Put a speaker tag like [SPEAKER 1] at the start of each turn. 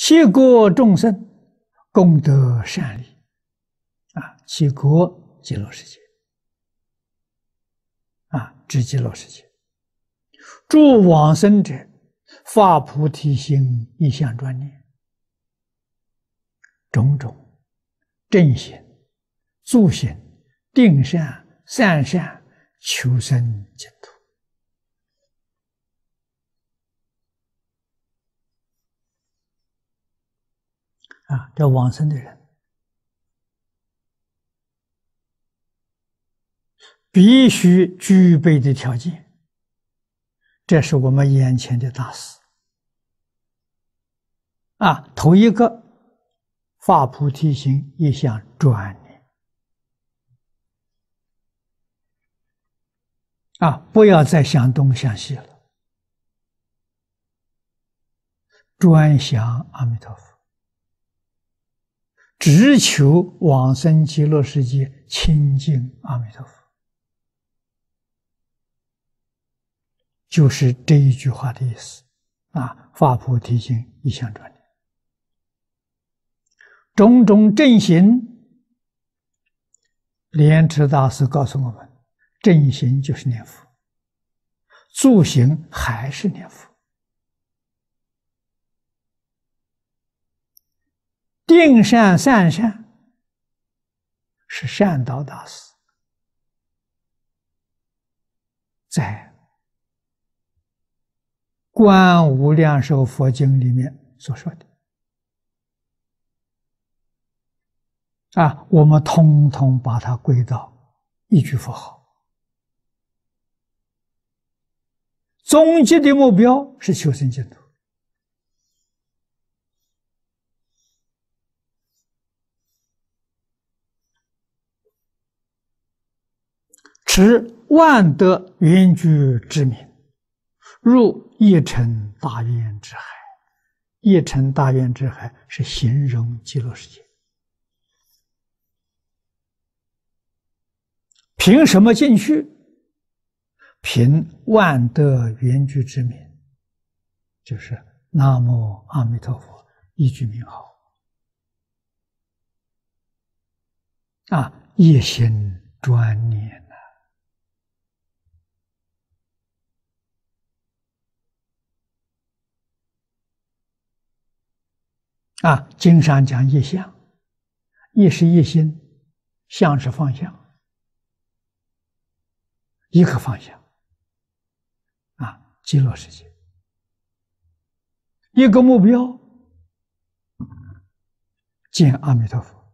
[SPEAKER 1] 七国众生功德善利七国极乐世界指极乐世界。诸往生者发菩提心，一向专念，种种正行、助行、定善、善善，求生净土。这往生的人必须具备的条件，这是我们眼前的大事头一个，发菩提心，一向专念不要再想东想西了，专想阿弥陀佛，只求往生极乐世界，亲近阿弥陀佛。就是这一句话的意思发菩提心，一向专念。种种正行，莲池大师告诉我们，正行就是念佛，助行还是念佛，定善善善是善导大师在《观无量寿佛经》里面所说的我们统统把它归到一句佛号，终极的目标是求生净土。持万德圆觉之名，入一乘大愿之海。一乘大愿之海是形容极乐世界。凭什么进去？凭万德圆觉之名，就是南无阿弥陀佛一句名号一心专念经上讲一相，一是一心，相是方向，一个方向极乐世界，一个目标见阿弥陀佛。